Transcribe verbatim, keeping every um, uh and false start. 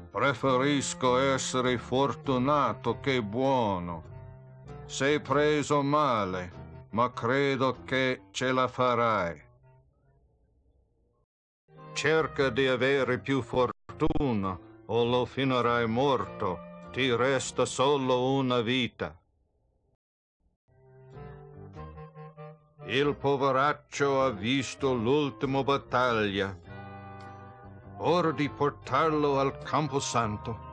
Preferisco essere fortunato che buono. Sei preso male, ma credo che ce la farai. Cerca di avere più fortuna o lo finirai morto. Ti resta solo una vita. Il poveraccio ha visto l'ultima battaglia. Ora di portarlo al Camposanto.